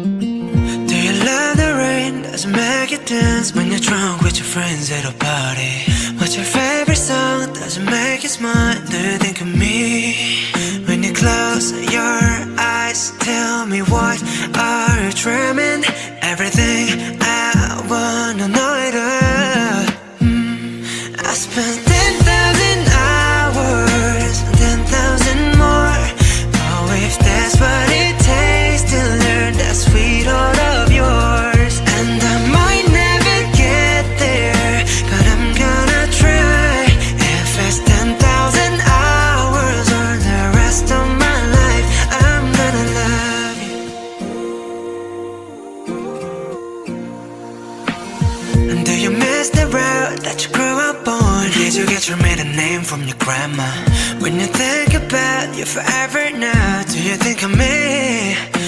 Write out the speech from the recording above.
Do you love the rain? Does it make you dance when you're drunk with your friends at a party? What's your favorite song? Does it make you smile? Do you think of me? When you close your eyes, tell me what are you dreaming? Everything I wanna know it all. I spent 10,000 hours, 10,000 more. Oh, if that's what it takes to learn that sweet heart of yours. And I might never get there, but I'm gonna try. If it's 10,000 hours or the rest of my life, I'm gonna love you. And do you miss the road that you grew up on? Did you get your maiden name from your grandma? When you think about you forever now, do you think of me?